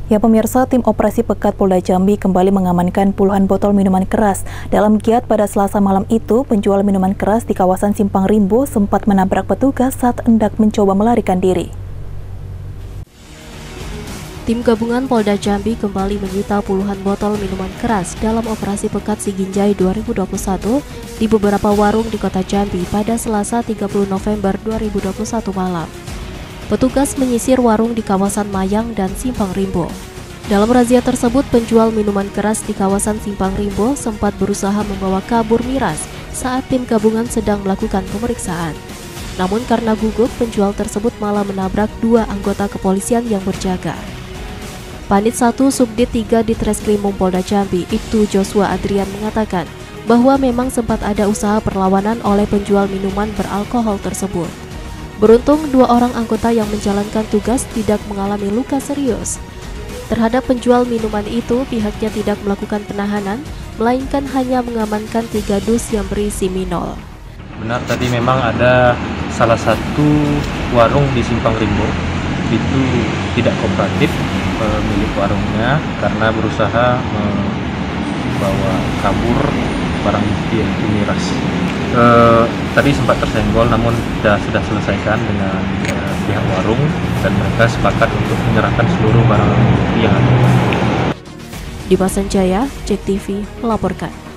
Ya pemirsa, tim operasi Pekat Polda Jambi kembali mengamankan puluhan botol minuman keras. Dalam giat pada Selasa malam itu, penjual minuman keras di kawasan Simpang Rimbo sempat menabrak petugas saat hendak mencoba melarikan diri. Tim gabungan Polda Jambi kembali menyita puluhan botol minuman keras dalam operasi Pekat Siginjai 2021 di beberapa warung di kota Jambi pada Selasa 30 November 2021 malam. Petugas menyisir warung di kawasan Mayang dan Simpang Rimbo. Dalam razia tersebut, penjual minuman keras di kawasan Simpang Rimbo sempat berusaha membawa kabur miras saat tim gabungan sedang melakukan pemeriksaan. Namun karena gugup, penjual tersebut malah menabrak dua anggota kepolisian yang berjaga. Panit 1 Subdit 3 di Treskrim Polda Jambi, Ibtu Joshua Adrian mengatakan bahwa memang sempat ada usaha perlawanan oleh penjual minuman beralkohol tersebut. Beruntung, dua orang anggota yang menjalankan tugas tidak mengalami luka serius. Terhadap penjual minuman itu, pihaknya tidak melakukan penahanan, melainkan hanya mengamankan 3 dus yang berisi minol. Benar, tadi memang ada salah satu warung di Simpang Rimbo itu tidak kooperatif pemilik warungnya karena berusaha membawa kabur barang bukti yaitu miras. Tadi sempat tersenggol, namun sudah selesaikan dengan pihak warung dan mereka sepakat untuk menyerahkan seluruh barang bukti yang ada. Di Pasanjaya, JEK TV melaporkan.